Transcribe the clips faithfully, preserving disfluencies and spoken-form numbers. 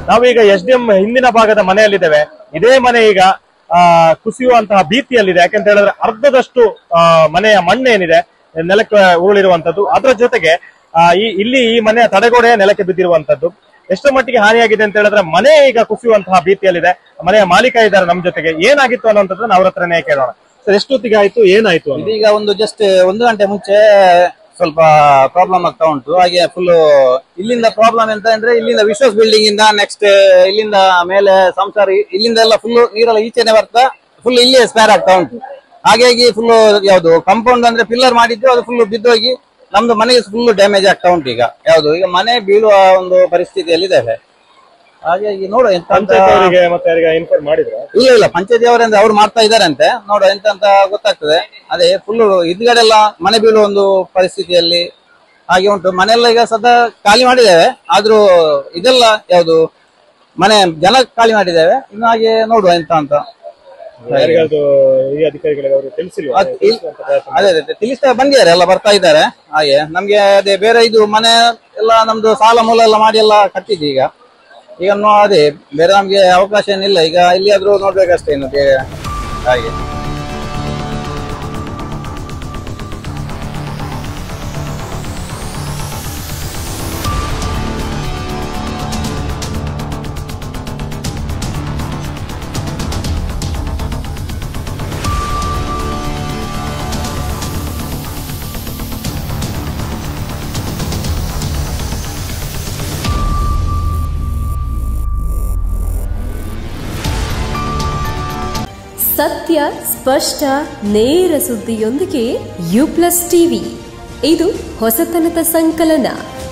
ನಾವೀಗ S D M ಹಿಂದಿನ ಭಾಗದ ಮನೆಯಲ್ಲಿದ್ದೇವೆ. ಇದೇ ಮನೆ ಈಗ ಆ ಕುಸಿಯುವಂತಹ ಭೀತಿಯಲ್ಲಿದೆ. ಯಾಕಂತ ಹೇಳಿದ್ರೆ ಅರ್ಧದಷ್ಟು ಆ ಮನೆಯ ಮಣ್ಣೇನಿದೆ ನೆಲಕ್ಕೆ ಉರುಳಿರುವಂತದ್ದು. ಅದರ ಜೊತೆಗೆ ಆ ಈ ಇಲ್ಲಿ ಈ ಮನೆಯ ತಡೆಗೋಡೆ ನೆಲಕ್ಕೆ ಬಿದ್ದಿರುವಂತದ್ದು. ಎಷ್ಟೋ ಮಟ್ಟಿಗೆ ಹಾನಿಯಾಗಿದೆ ಅಂತ ಹೇಳಿದ್ರೆ ಮನೆ ಈಗ ಕುಸಿಯುವಂತಹ ಭೀತಿಯಲ್ಲಿದೆ. ಮನೆಯ ಮಾಲೀಕ ಇದ್ದಾರೆ ನಮ್ಮ ಜೊತೆಗೆ. ಏನಾಗಿತ್ತು ಅನ್ನುವಂಥದ್ದನ್ನ ಅವ್ರ ಹತ್ರನೇ ಕೇಳೋಣ. ಸರ್, ಎಷ್ಟೊತ್ತಿಗೆ ಆಯ್ತು, ಏನಾಯ್ತು? ಇದೀಗ ಒಂದು ಜಸ್ಟ್ ಒಂದು ಗಂಟೆ ಮುಂಚೆ ಸ್ವಲ್ಪ ಪ್ರಾಬ್ಲಮ್ ಆಗ್ತಾ ಉಂಟು. ಹಾಗೆ ಫುಲ್ ಇಲ್ಲಿಂದ ಪ್ರಾಬ್ಲಮ್ ಎಂತ ಅಂದ್ರೆ ಇಲ್ಲಿಂದ ವಿಶ್ವಾಸ್ ಬಿಲ್ಡಿಂಗ್ ಇಂದ ನೆಕ್ಸ್ಟ್ ಇಲ್ಲಿಂದ ಮೇಲೆ ಸಂಸಾರ ಇಲ್ಲಿಂದ ಎಲ್ಲ ಫುಲ್ ನೀರೆಲ್ಲ ಈಚೆನೆ ಬರ್ತಾ ಫುಲ್ ಇಲ್ಲಿ ಸ್ಪೇರ್ ಆಗ್ತಾ ಉಂಟು. ಹಾಗಾಗಿ ಫುಲ್ ಯಾವ್ದು ಕಾಂಪೌಂಡ್ ಅಂದ್ರೆ ಪಿಲ್ಲರ್ ಮಾಡಿದ್ದು ಅದು ಫುಲ್ ಬಿದ್ದೋಗಿ ನಮ್ದು ಮನೆಗೆ ಫುಲ್ ಡ್ಯಾಮೇಜ್ ಆಗ್ತಾ ಉಂಟು. ಈಗ ಯಾವ್ದು ಈಗ ಮನೆ ಬೀಳುವ ಒಂದು ಪರಿಸ್ಥಿತಿಯಲ್ಲಿ ಇದ್ದೇವೆ. ಹಾಗಾಗಿ ನೋಡುವ ಎಂತ ಇನ್ಫಾರ್ಮ್ ಮಾಡಿದ್ರೆ ಇಲ್ಲ ಇಲ್ಲ ಪಂಚಾಯತಿ ಅವರಿಂದ ಅವ್ರು ಮಾಡ್ತಾ ಇದಾರೆ ಅಂತೆ. ನೋಡುವ ಎಂತ ಅಂತ ಗೊತ್ತಾಗ್ತದೆ. ಅದೇ ಫುಲ್ ಇದ್ಗಡೆ ಎಲ್ಲ ಮನೆ ಬೀಳುವ ಒಂದು ಪರಿಸ್ಥಿತಿಯಲ್ಲಿ ಹಾಗೆ ಉಂಟು. ಮನೆಯೆಲ್ಲ ಈಗ ಸದಾ ಖಾಲಿ ಮಾಡಿದ್ದೇವೆ. ಆದ್ರೂ ಇದೆಲ್ಲ ಯಾವ್ದು ಮನೆ ಜನ ಖಾಲಿ ಮಾಡಿದ್ದೇವೆ. ಇನ್ನು ಹಾಗೆ ನೋಡುವ ಎಂತ ಅಂತ ಅದೇ ಅದೇ ತಿಳಿಸ್ತಾ ಬಂದಿದ್ದಾರೆ, ಎಲ್ಲ ಬರ್ತಾ ಇದ್ದಾರೆ. ಹಾಗೆ ನಮ್ಗೆ ಅದೇ ಬೇರೆ ಇದು ಮನೆ ಎಲ್ಲ ನಮ್ದು ಸಾಲ ಮೂಲ ಎಲ್ಲ ಮಾಡಿ ಎಲ್ಲ ಕಟ್ಟಿದ್ವಿ. ಈಗ ಈಗ ಅದೇ ಬೇರೆ ನಮ್ಗೆ ಅವಕಾಶ ಏನಿಲ್ಲ. ಈಗ ಎಲ್ಲಿಯಾದ್ರೂ ನೋಡ್ಬೇಕಷ್ಟೇ ಇನ್ನು ಬೇರೆ ಹಾಗೆ. ಸತ್ಯ, ಸ್ಪಷ್ಟ, ನೇರ ಸುದ್ದಿಯೊಂದಿಗೆ ಯು ಪ್ಲಸ್ ಟಿವಿ. ಇದು ಹೊಸತನದ ಸಂಕಲನ.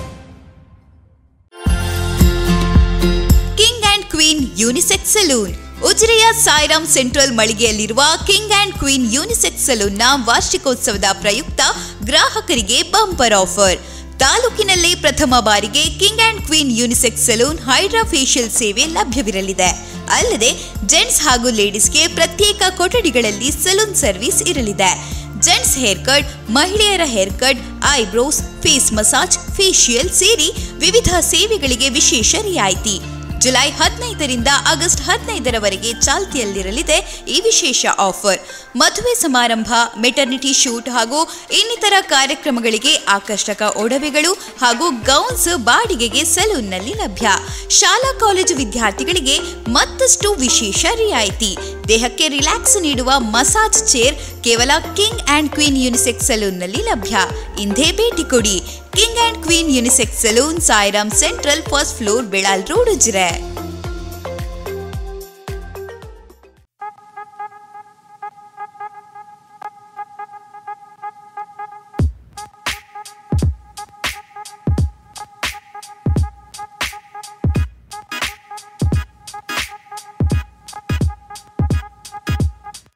King and queen unisex salon. ಉಜಿರೆಯ ಸಾಯಿರಾಮ್ ಸೆಂಟ್ರಲ್ ಮಳಿಗೆಯಲ್ಲಿರುವ ಕಿಂಗ್ ಅಂಡ್ ಕ್ವೀನ್ ಯೂನಿಸೆಕ್ಸ್ ಸಲೂನ್ನ ವಾರ್ಷಿಕೋತ್ಸವದ ಪ್ರಯುಕ್ತ ಗ್ರಾಹಕರಿಗೆ ಬಂಪರ್ ಆಫರ್. ತಾಲೂಕಿನಲ್ಲೇ ಪ್ರಥಮ ಬಾರಿಗೆ king and queen unisex salon hydra facial ಸೇವೆ ಲಭ್ಯವಿರಲಿದೆ. ಅಲ್ಲದೆ ಜೆಂಟ್ಸ್ ಹಾಗೂ ಲೇಡೀಸ್ಗೆ ಪ್ರತ್ಯೇಕ ಕೊಠಡಿಗಳಲ್ಲಿ ಸಲೂನ್ ಸರ್ವಿಸ್ ಇರಲಿದೆ. ಜೆಂಟ್ಸ್ ಹೇರ್ ಕಟ್, ಮಹಿಳೆಯರ haircut, eyebrows, face massage, facial ಸೇರಿ ವಿವಿಧ ಸೇವೆಗಳಿಗೆ ವಿಶೇಷ ರಿಯಾಯಿತಿ. ಜುಲೈ ಹದಿನೈದರಿಂದ ಆಗಸ್ಟ್ ಹದಿನೈದರವರೆಗೆ ಚಾಲ್ತಿಯಲ್ಲಿರಲಿದೆ ಈ ವಿಶೇಷ ಆಫರ್. ಮದುವೆ ಸಮಾರಂಭ, ಮೆಟರ್ನಿಟಿ ಶೂಟ್ ಹಾಗೂ ಇನ್ನಿತರ ಕಾರ್ಯಕ್ರಮಗಳಿಗೆ ಆಕರ್ಷಕ ಒಡವೆಗಳು ಹಾಗೂ ಗೌನ್ಸ್ ಬಾಡಿಗೆಗೆ ಸಲೂನ್ನಲ್ಲಿ ಲಭ್ಯ. ಶಾಲಾ ಕಾಲೇಜು ವಿದ್ಯಾರ್ಥಿಗಳಿಗೆ ಮತ್ತಷ್ಟು ವಿಶೇಷ ರಿಯಾಯಿತಿ. ದೇಹಕ್ಕೆ ರಿಲ್ಯಾಕ್ಸ್ ನೀಡುವ ಮಸಾಜ್ ಚೇರ್ ಕೇವಲ ಕಿಂಗ್ ಅಂಡ್ ಕ್ವೀನ್ ಯೂನಿಸೆಕ್ಸ್ ಸಲೂನ್ನಲ್ಲಿ ಲಭ್ಯ. ಇಂದೇ ಭೇಟಿ ಕೊಡಿ. King and queen unisex salon, Sairam central, first floor, Belal road, Ujire.